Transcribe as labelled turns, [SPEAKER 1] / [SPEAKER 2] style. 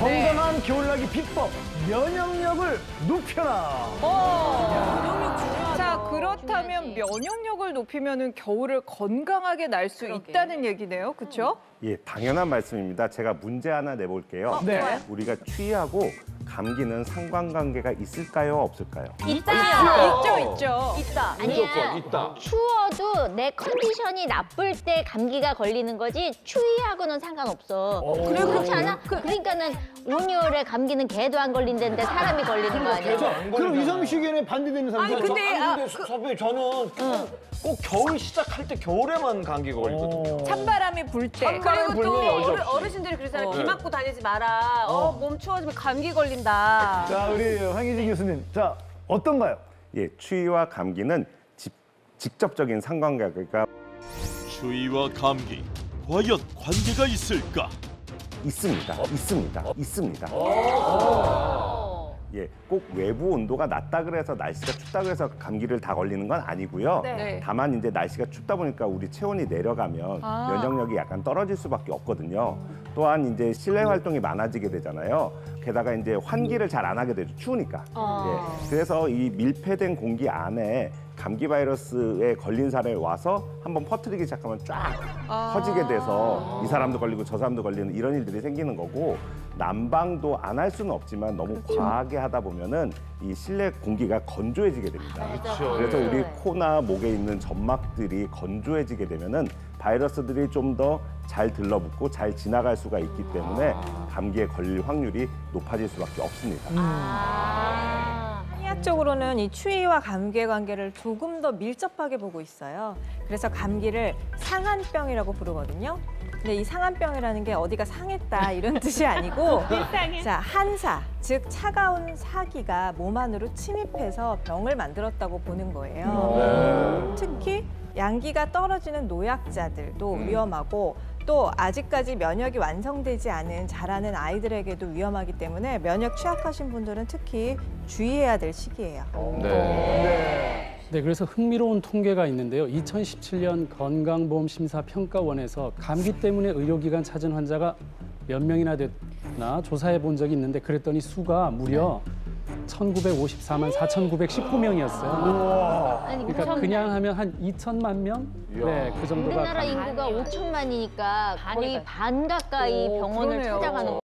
[SPEAKER 1] 건강한 겨울나기 비법, 면역력을 높여라.
[SPEAKER 2] 면역력 중요하다.
[SPEAKER 3] 자, 그렇다면 면역력을 높이면 겨울을 건강하게 날 수 있다는 얘기네요. 그렇죠?
[SPEAKER 4] 예, 당연한 말씀입니다. 제가 문제 하나 내볼게요.
[SPEAKER 1] 네.
[SPEAKER 4] 우리가 추위하고 감기는 상관관계가 있을까요, 없을까요?
[SPEAKER 3] 있죠.
[SPEAKER 2] 있다.
[SPEAKER 5] 무조건 있다.
[SPEAKER 6] 추워도 내 컨디션이 나쁠 때 감기가 걸리는 거지 추위하고는 상관없어. 그래 그렇지 않아? 그러니까는 온열에 감기는 개도 안 걸린다는데 사람이 걸리는 거 아니야?
[SPEAKER 1] 그럼 이성미 씨 의견에 반대되는 사람들.
[SPEAKER 2] 아니, 근데
[SPEAKER 5] 선배님 저는 꼭 겨울 시작할 때 겨울에만 감기가 걸리거든요.
[SPEAKER 3] 찬바람이 불 때.
[SPEAKER 5] 찬바람이
[SPEAKER 2] 그리고
[SPEAKER 5] 불면
[SPEAKER 2] 또
[SPEAKER 5] 여지없이.
[SPEAKER 2] 어르신들이 그러잖아요. 비
[SPEAKER 5] 네.
[SPEAKER 2] 맞고 다니지 마라. 몸 추워지면 감기 걸린다.
[SPEAKER 1] 자, 우리 황희진 교수님. 자, 어떤가요?
[SPEAKER 4] 예, 추위와 감기는 직접적인 상관관계가
[SPEAKER 7] 추위와 감기, 과연 관계가 있을까?
[SPEAKER 4] 있습니다. 있습니다. 예, 꼭 외부 온도가 낮다 그래서 날씨가 춥다 그래서 감기를 다 걸리는 건 아니고요.
[SPEAKER 3] 네.
[SPEAKER 4] 다만 이제 날씨가 춥다 보니까 우리 체온이 내려가면 면역력이 약간 떨어질 수밖에 없거든요. 또한 이제 실내 활동이 많아지게 되잖아요. 게다가 이제 환기를 잘 안 하게 되죠. 추우니까. 예, 그래서 이 밀폐된 공기 안에 감기 바이러스에 걸린 사람이 와서 한번 퍼뜨리기 시작하면 쫙 퍼지게 돼서 이 사람도 걸리고 저 사람도 걸리는 이런 일들이 생기는 거고, 난방도 안 할 수는 없지만 너무 과하게 하다 보면은 이 실내 공기가 건조해지게 됩니다. 그래서 우리 코나 목에 있는 점막들이 건조해지게 되면은 바이러스들이 좀 더 잘 들러붙고 잘 지나갈 수가 있기 때문에 감기에 걸릴 확률이 높아질 수밖에 없습니다.
[SPEAKER 8] 심리학적으로는 이 추위와 감기의 관계를 조금 더 밀접하게 보고 있어요. 그래서 감기를 상한병이라고 부르거든요. 근데 이 상한병이라는 게 어디가 상했다 이런 뜻이 아니고 자, 한사, 즉 차가운 사기가 몸 안으로 침입해서 병을 만들었다고 보는 거예요. 특히 양기가 떨어지는 노약자들도 위험하고 또 아직까지 면역이 완성되지 않은 자라는 아이들에게도 위험하기 때문에 면역 취약하신 분들은 특히 주의해야 될 시기예요.
[SPEAKER 9] 네, 그래서 흥미로운 통계가 있는데요. 2017년 건강보험심사평가원에서 감기 때문에 의료기관 찾은 환자가 몇 명이나 됐나 조사해 본 적이 있는데 그랬더니 수가 무려 1954만 4,919명이었어요.
[SPEAKER 6] 아니,
[SPEAKER 9] 그러니까 그냥 하면 한 2천만 명? 네, 그 정도가
[SPEAKER 6] 우리나라 인구가 5천만이니까 거의 반 가까이 병원을
[SPEAKER 3] 그러네요.
[SPEAKER 6] 찾아가는